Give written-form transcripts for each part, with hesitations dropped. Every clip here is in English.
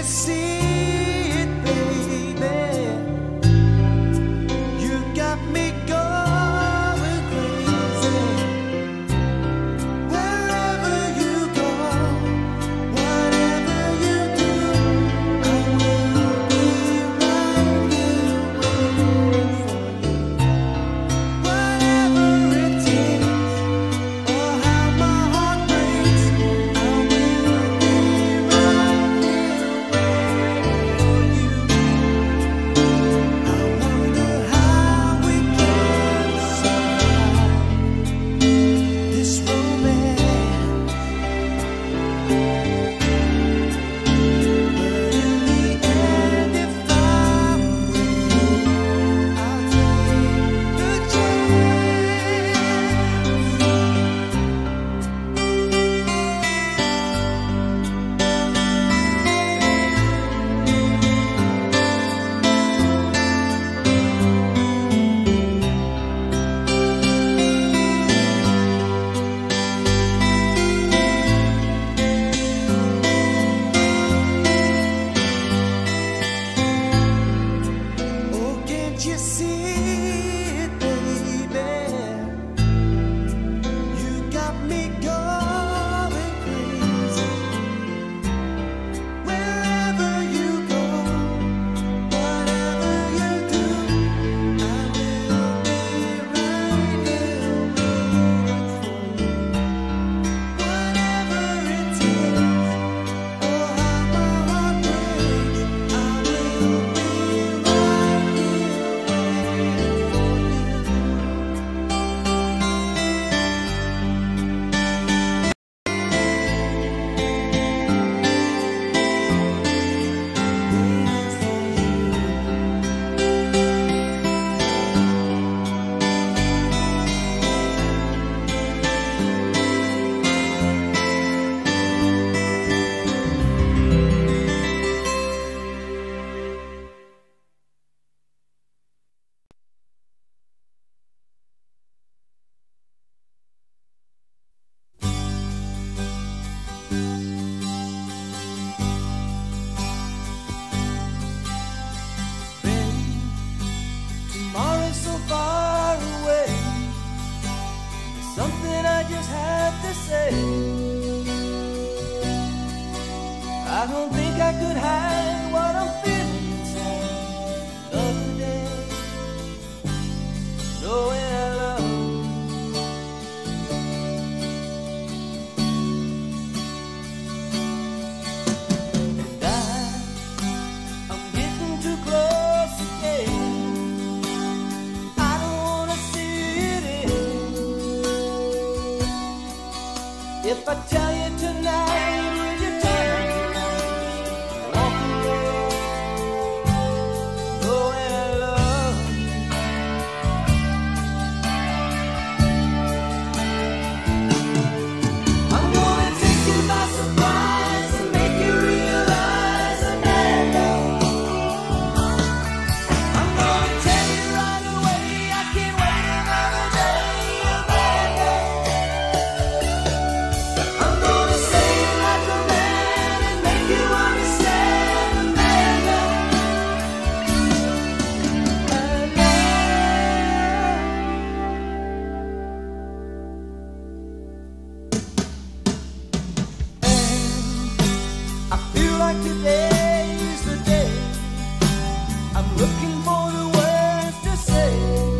I don't think I could hide what I'm feeling inside another day, knowing I love and I'm getting too close again. I don't wanna see it end. If I tell you tonight, will you turn? Today is the day I'm looking for the words to say.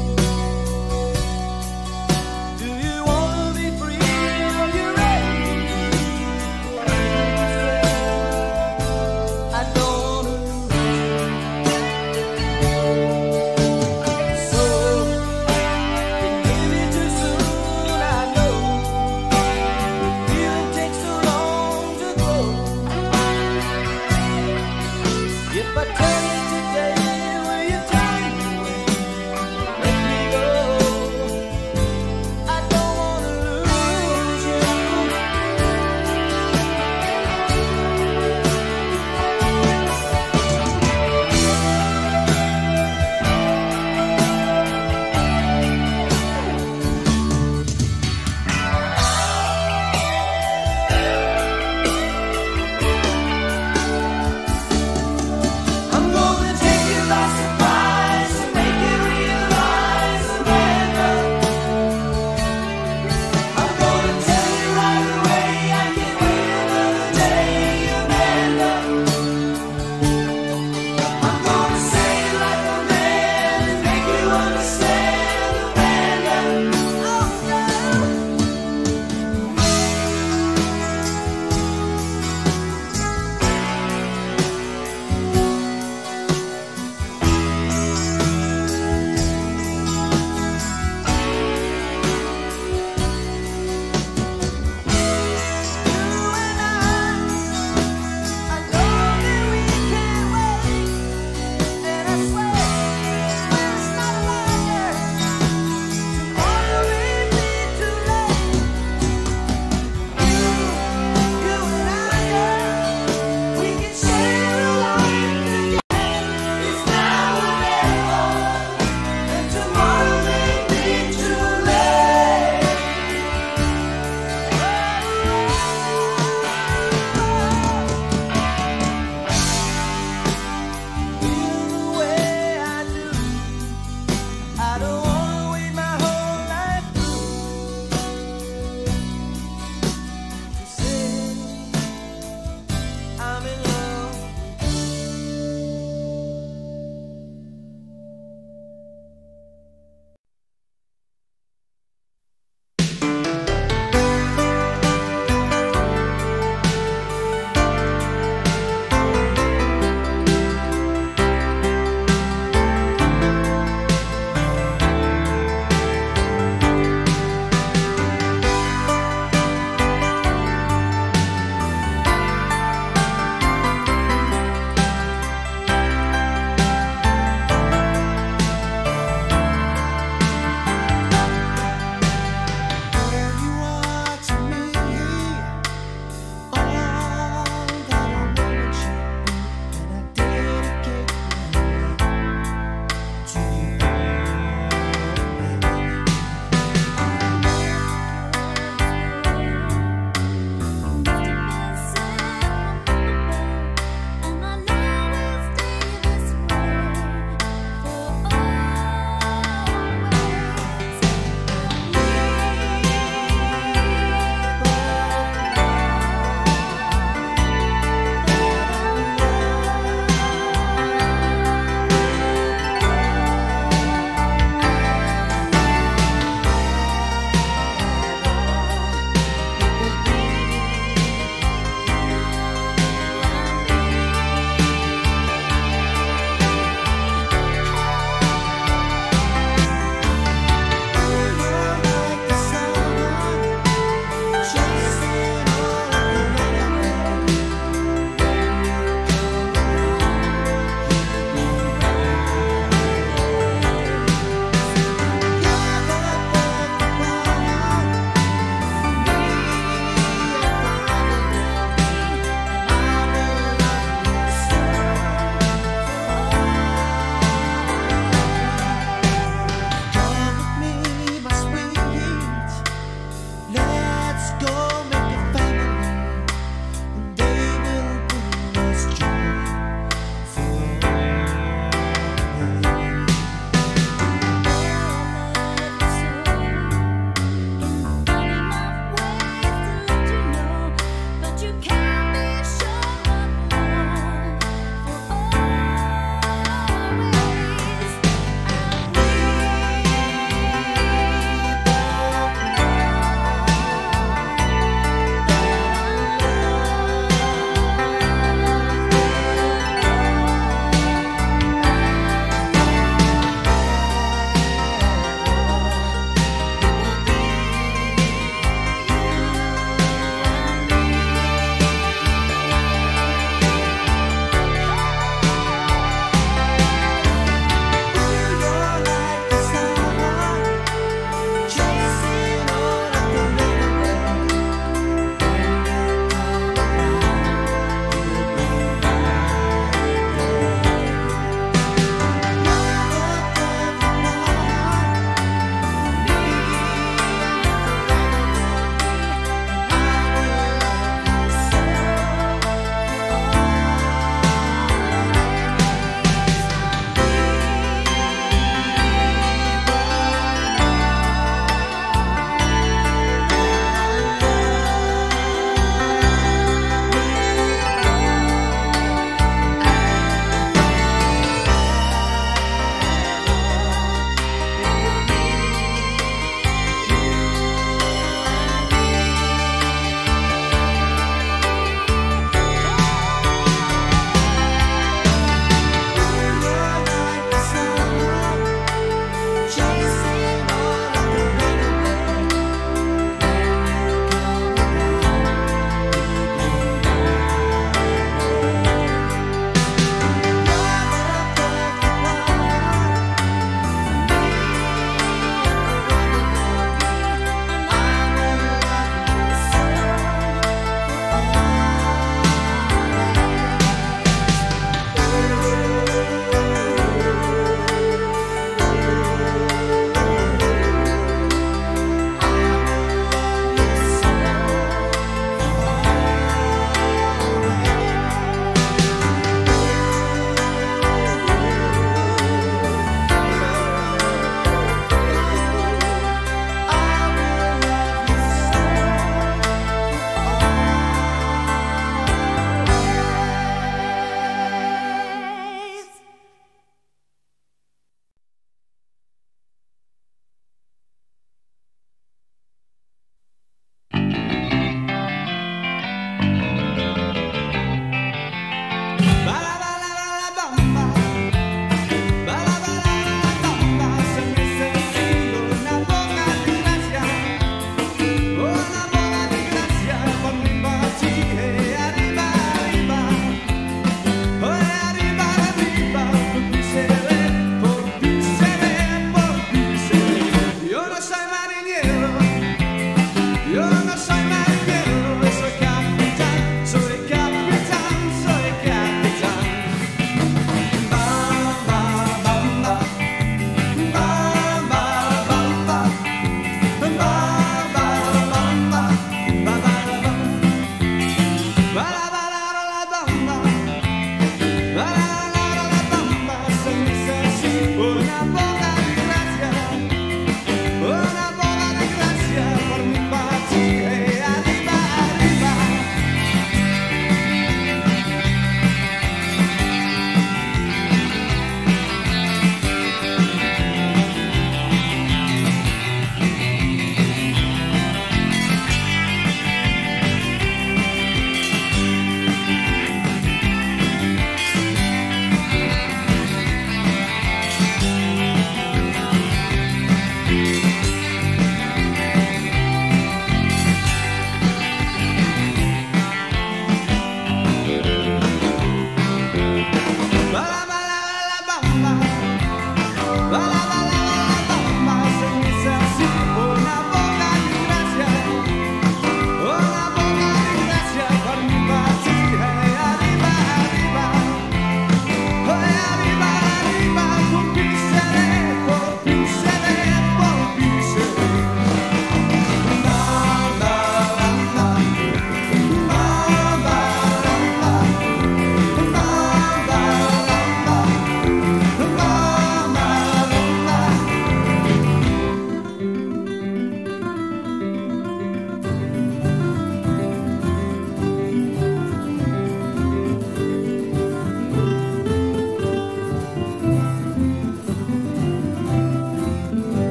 Do you want to be free? Are you ready? I don't want to lose. So it may be too soon, I know. The feeling takes so long to go.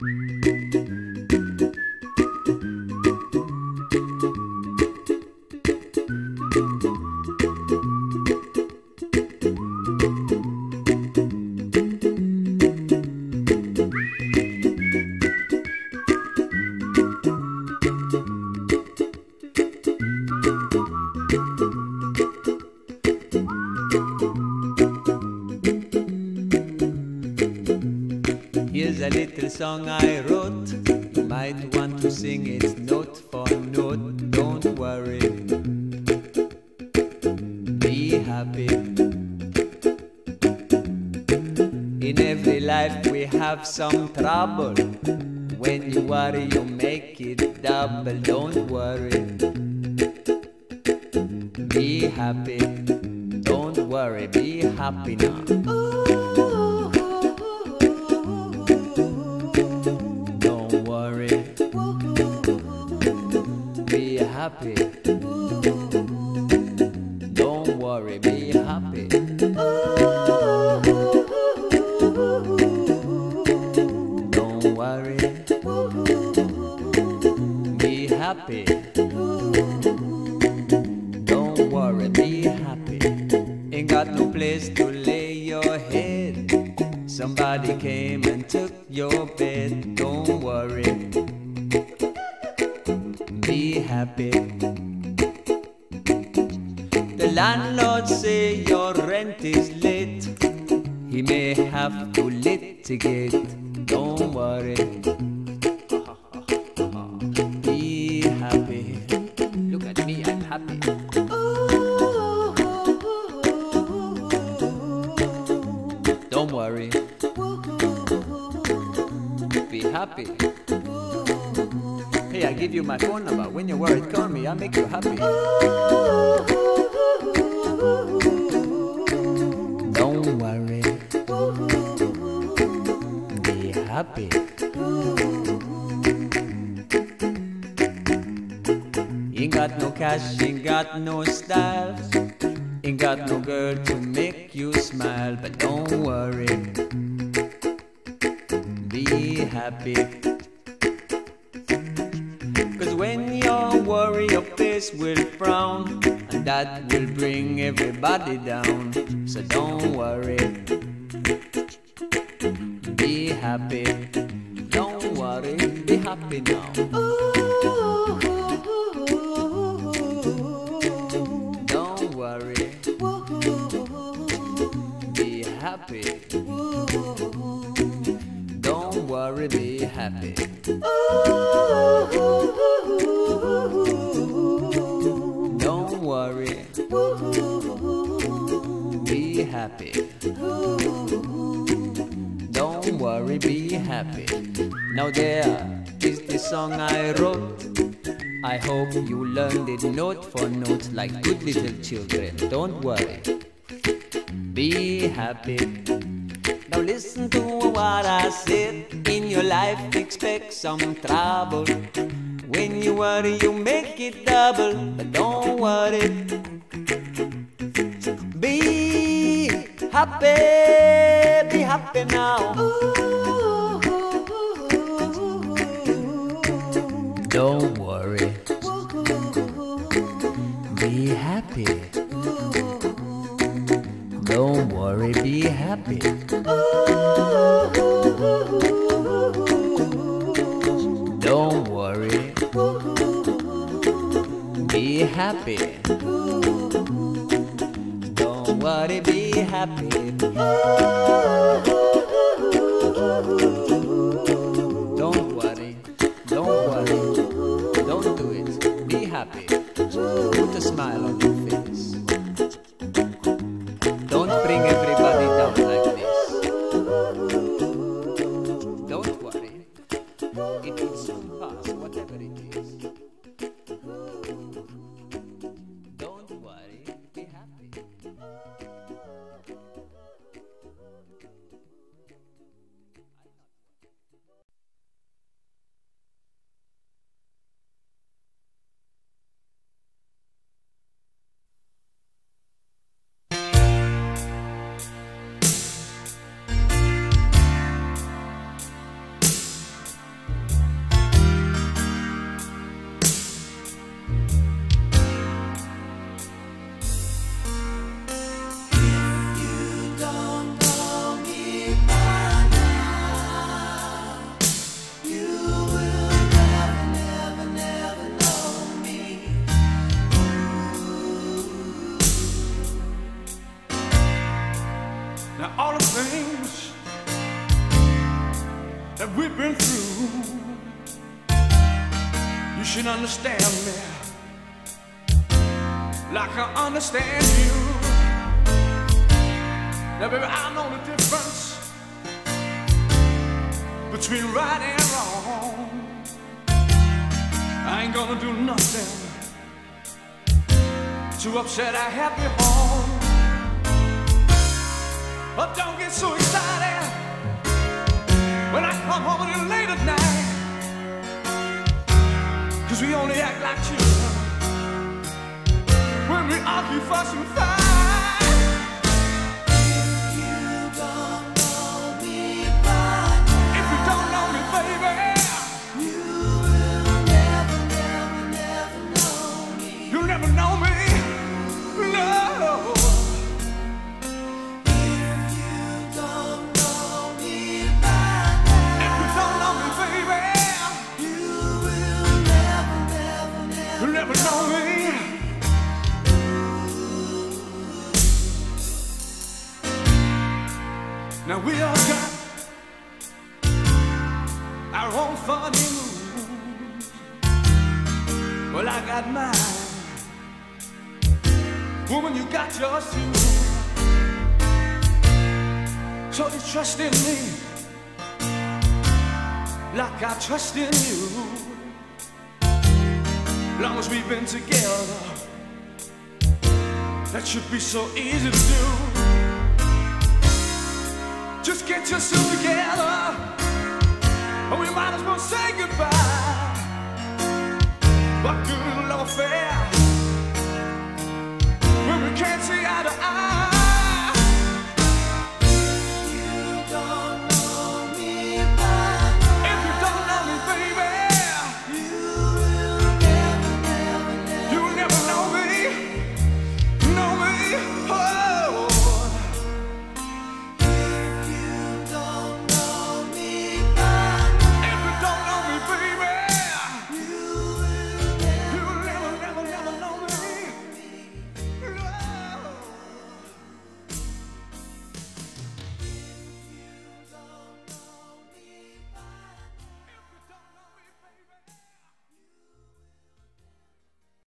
Here's a little song I wrote. You might want to sing it note for note. Don't worry, be happy. In every life we have some trouble. When you worry, you make it double. Don't worry, be happy. Don't worry, be happy now. Don't worry, be happy. Don't worry, be happy. Don't worry, be happy. Don't worry, be happy. Ain't got no place to lay your head. Somebody came and took your bed. Don't worry, be happy. The landlord say your rent is late. He may have to litigate. Don't worry, be happy. Look at me, I'm happy. Don't worry, be happy. Hey, I give you my phone number. When you're worried, call me. I'll make you happy. Don't worry, be happy. Ain't got no cash, ain't got no style, ain't got no girl to make you smile. But don't worry, be happy. Cause when you worry, your face will frown, and that will bring everybody down. So don't worry, be happy. Don't worry, be happy now. Don't worry, be happy. Don't worry, be happy. Don't worry, be happy. Don't worry, be happy. Now there is the song I wrote. I hope you learned it note for note like good little children. Don't worry, be happy. Now listen to what I said. In your life expect some trouble. When you worry, you make it double. But don't worry, be happy now. Don't worry, be happy. Don't worry, be happy. Don't worry, be happy. Don't worry, be happy. Don't worry, don't do it. Be happy. Put a smile on your face. Don't bring everybody down like this. Don't worry, it will soon pass, whatever it is. Don't worry, be happy. Now all the things that we've been through, you should understand me like I understand you. Now baby, I know the difference between right and wrong. I ain't gonna do nothing to upset a happy home. But don't get so excited when I come home a little late at night, 'cause we only act like children when we argue, fuss and fight. Now we all got our own funny moves. Well, I got mine. Woman, you got yours too. So you trust in me like I trust in you. Long as we've been together, that should be so easy to do. Just get yourself